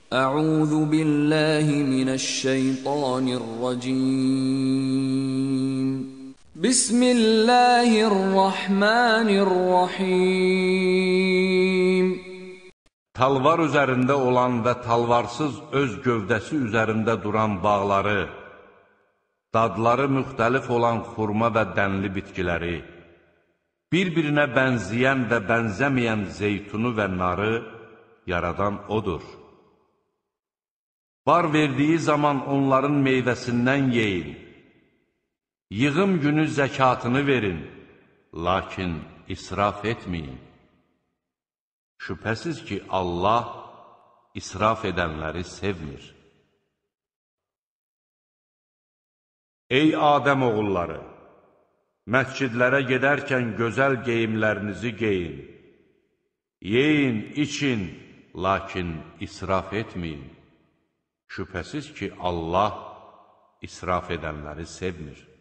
أعوذ بالله من الشيطان الرجيم بسم الله الرحمن الرحيم Talvar üzərində olan və talvarsız öz gövdəsi üzərində duran bağları, dadları müxtəlif olan xurma və dənli bitkiləri, bir-birinə bənzəyən və bənzəməyən zeytunu və narı yaradan odur. Bar verdiyi zaman onların meyvəsindən yeyin, yığım günü zəkatını verin, lakin israf etməyin. Şübhəsiz ki, Allah israf edənləri sevmir. Ey Adəm oğulları! Məscidlərə gedərkən gözəl geyimlərinizi geyin. Yeyin, için, lakin israf etməyin. Şübhəsiz ki, Allah israf edənləri sevmir.